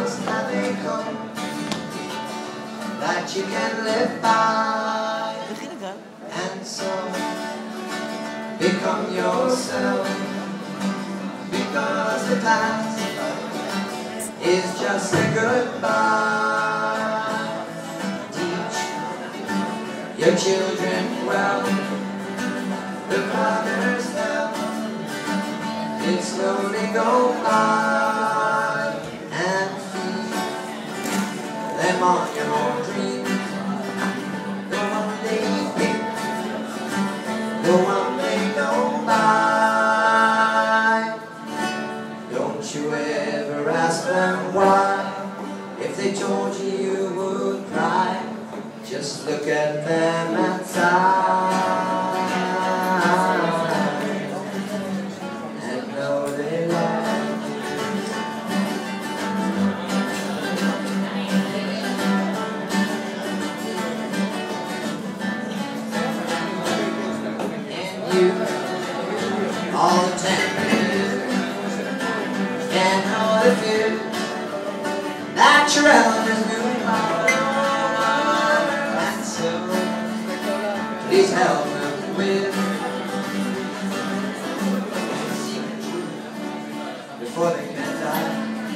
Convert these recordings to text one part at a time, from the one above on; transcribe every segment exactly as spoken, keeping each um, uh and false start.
must have a code that you can live by, and so become yourself, because the past is just a goodbye. Teach your children well, the father's help will slowly go by, and feed them on your dreams, the one they think, the one they know by. Don't you ever ask them why. If they told you, you would cry. Just look at them and sigh, and know they lie. And you, all the tender, can't know the fear that your elders knew. And so, please help them with before they can die.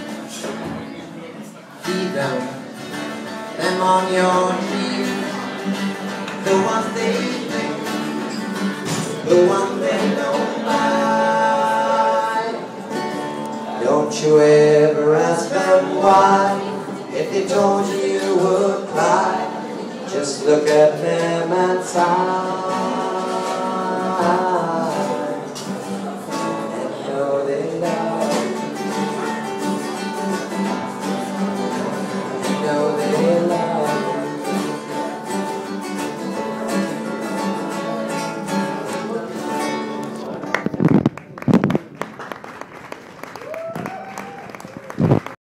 Feed them, them on your dreams, the one they think, the one they know by. Don't you ever ask them why. If they told you, you would cry. Just look at them and sigh.